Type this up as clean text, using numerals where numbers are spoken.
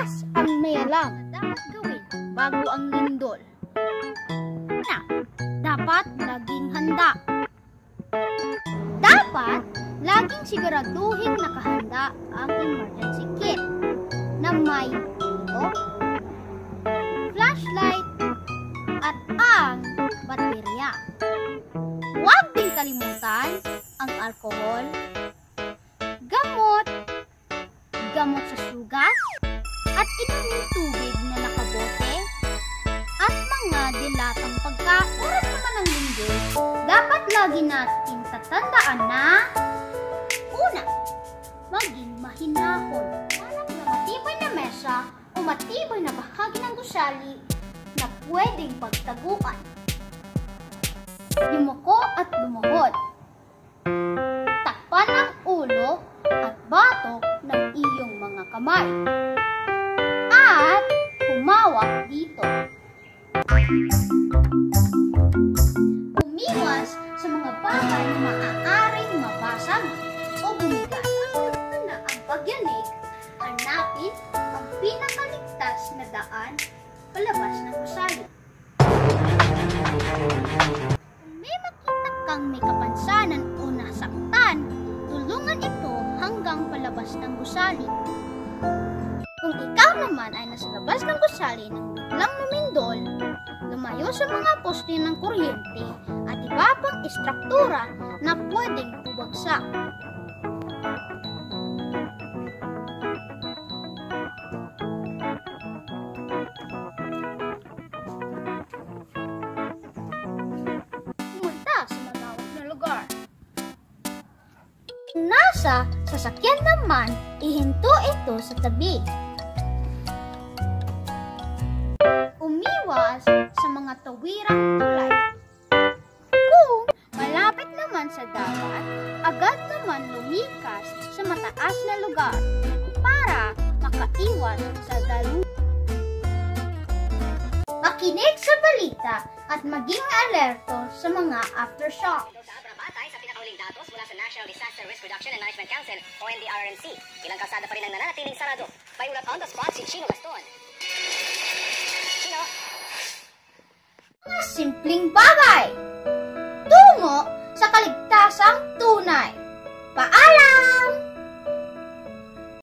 Madalas ang may alam na dapat gawin bago ang lindol. Una, dapat laging handa. Dapat laging siguraduhin nakahanda ang emergency kit na may ito, flashlight at ang baterya. Huwag din kalimutan ang alcohol, gamot sa sugat, at inuming tubig na nakabote, at mga dilatang pagka-oras naman ng linggo. Dapat lagi natin tatandaan na una, maging mahinahon. Hanap na matibay na mesa o matibay na bahagi ng gusali na pwedeng pagtaguan. Yumuko at lumuhod. Takpan ang ulo at batok ng iyong mga kamay. At humawak dito. Umiwas sa mga bagay na maaaring mabasag o bumigat. Na ang pagyanig, hanapin ang pinakaligtas na daan palabas ng gusali. Kung may makita kang may kapansanan o nasaktan, tulungan ito hanggang palabas ng gusali. Kung ikaw naman ay nasa labas ng gusali nang biglang lumindol, lumayo sa mga poste ng kuryente at iba pang istruktura na pwedeng bumagsak. Pumunta sa malawak na lugar. Kung nasa sasakyan naman, ihinto ito sa tabi. Umiwas sa mga tawirang tulay. Kung malapit naman sa dagat, agad naman lumikas sa mataas na lugar para makaiwas sa daluyan. Makinig sa balita at maging alerto sa mga aftershock. Batay sa pinakauling datos mula sa National Disaster Risk Reduction and Management Council o NDRRMC, ilang kalsada pa rin ang nananatiling sarado. Paiulat on the spot si Chino Gaston. Chino? Mga simpleng bagay!